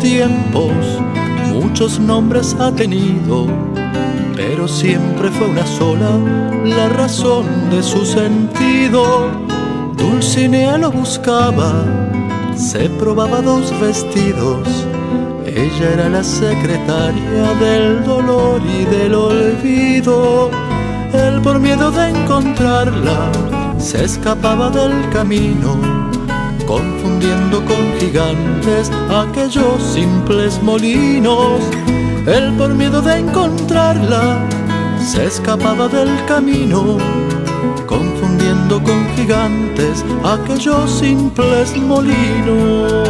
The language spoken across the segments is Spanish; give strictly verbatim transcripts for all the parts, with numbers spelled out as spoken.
tiempos muchos nombres ha tenido, pero siempre fue una sola la razón de su sentido. Dulcinea lo buscaba, se probaba dos vestidos. Ella era la secretaria del dolor y del olvido. Él, por miedo de encontrarla, se escapaba del camino, confundiendo con gigantes aquellos simples molinos. Él, por miedo de encontrarla, se escapaba del camino, confundiendo con gigantes aquellos simples molinos.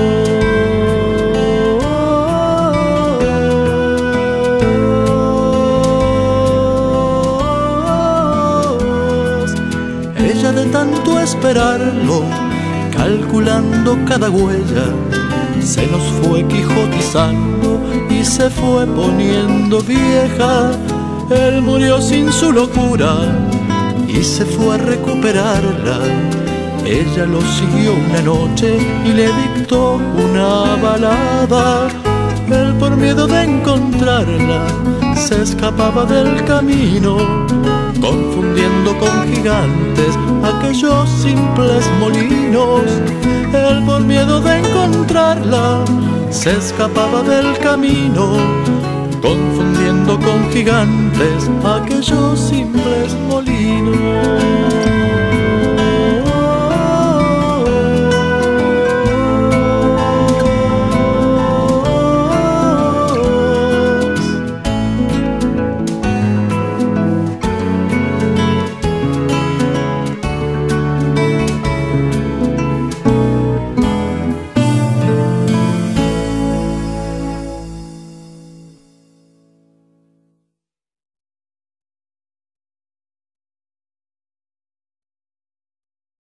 Ella, de tanto esperarlo, calculando cada huella, se nos fue quijotizando y se fue poniendo vieja. Él murió sin su locura y se fue a recuperarla. Ella lo siguió una noche y le dictó una balada. Él, por miedo de encontrarla, se escapaba del camino, confundiendo con gigantes aquellos simples molinos. Él, por miedo de encontrarla, se escapaba del camino, confundiendo con gigantes aquellos simples molinos.